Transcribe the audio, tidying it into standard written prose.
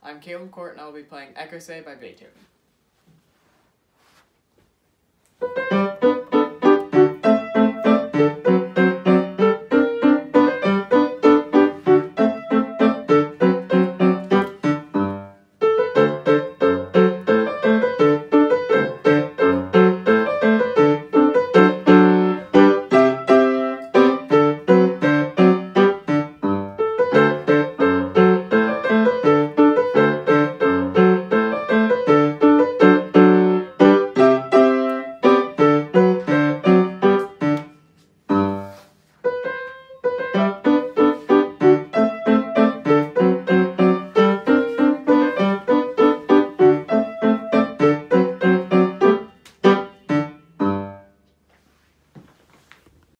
I'm Caleb Court and I'll be playing Ecosse by Beethoven.